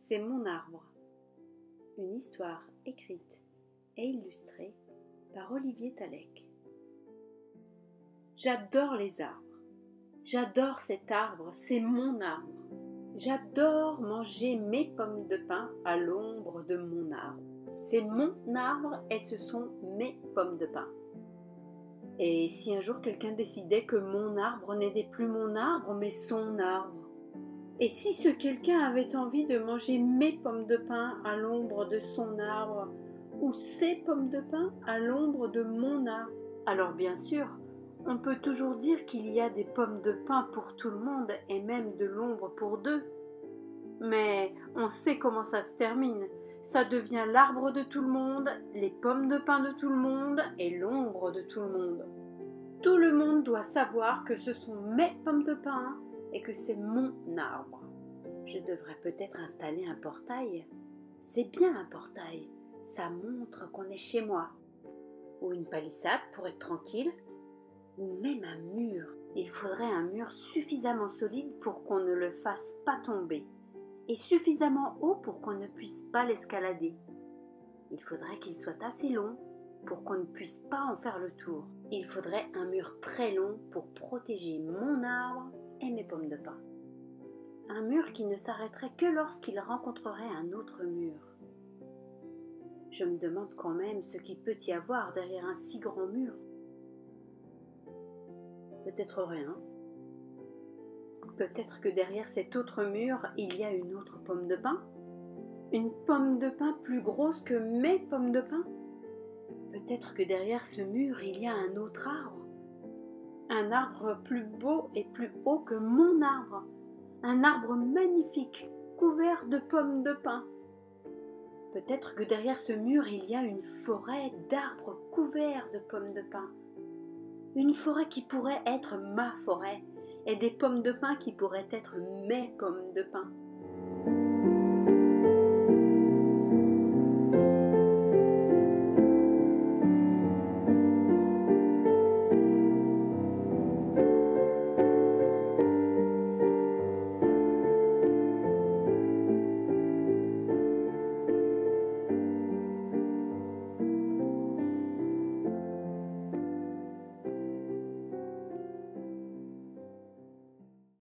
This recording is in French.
C'est mon arbre. Une histoire écrite et illustrée par Olivier Talec. J'adore les arbres. J'adore cet arbre, c'est mon arbre. J'adore manger mes pommes de pin à l'ombre de mon arbre. C'est mon arbre et ce sont mes pommes de pin. Et si un jour quelqu'un décidait que mon arbre n'était plus mon arbre mais son arbre? Et si ce quelqu'un avait envie de manger mes pommes de pin à l'ombre de son arbre ou ses pommes de pin à l'ombre de mon arbre? Alors bien sûr, on peut toujours dire qu'il y a des pommes de pin pour tout le monde et même de l'ombre pour deux. Mais on sait comment ça se termine. Ça devient l'arbre de tout le monde, les pommes de pin de tout le monde et l'ombre de tout le monde. Tout le monde doit savoir que ce sont mes pommes de pin et que c'est mon arbre. Je devrais peut-être installer un portail. C'est bien un portail, ça montre qu'on est chez moi. Ou une palissade pour être tranquille. Ou même un mur. Il faudrait un mur suffisamment solide pour qu'on ne le fasse pas tomber. Et suffisamment haut pour qu'on ne puisse pas l'escalader. Il faudrait qu'il soit assez long pour qu'on ne puisse pas en faire le tour. Il faudrait un mur très long pour protéger mon arbre et mes pommes de pin. Un mur qui ne s'arrêterait que lorsqu'il rencontrerait un autre mur. Je me demande quand même ce qu'il peut y avoir derrière un si grand mur. Peut-être rien. Peut-être que derrière cet autre mur, il y a une autre pomme de pin. Une pomme de pin plus grosse que mes pommes de pin. Peut-être que derrière ce mur, il y a un autre arbre. Un arbre plus beau et plus haut que mon arbre. Un arbre magnifique, couvert de pommes de pin. Peut-être que derrière ce mur, il y a une forêt d'arbres couverts de pommes de pin. Une forêt qui pourrait être ma forêt, et des pommes de pin qui pourraient être mes pommes de pin.